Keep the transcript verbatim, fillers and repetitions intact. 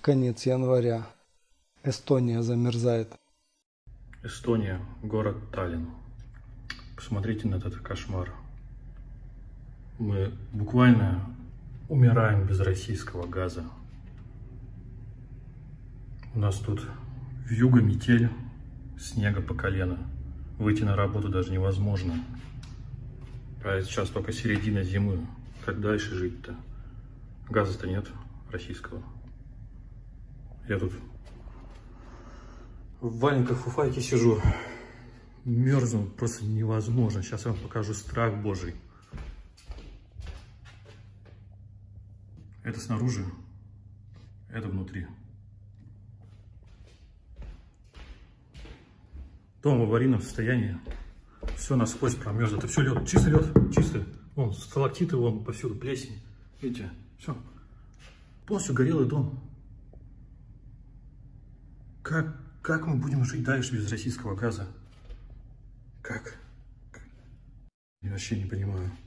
Конец января. Эстония замерзает. Эстония, город Таллин. Посмотрите на этот кошмар. Мы буквально умираем без российского газа. У нас тут вьюга, метель, снега по колено. Выйти на работу даже невозможно. А сейчас только середина зимы. Как дальше жить-то? Газа-то нет российского. Я тут в валенках, фуфайке сижу. Мерзну просто невозможно. Сейчас я вам покажу страх Божий. Это снаружи, это внутри. Дом в аварийном состоянии. Все насквозь промерзло. Это все лед, чистый лед, чистый. Вон, сталактиты, вон, повсюду плесень. Видите, все. Полностью горелый дом. Как, как мы будем жить дальше без российского газа? Как? Я вообще не понимаю.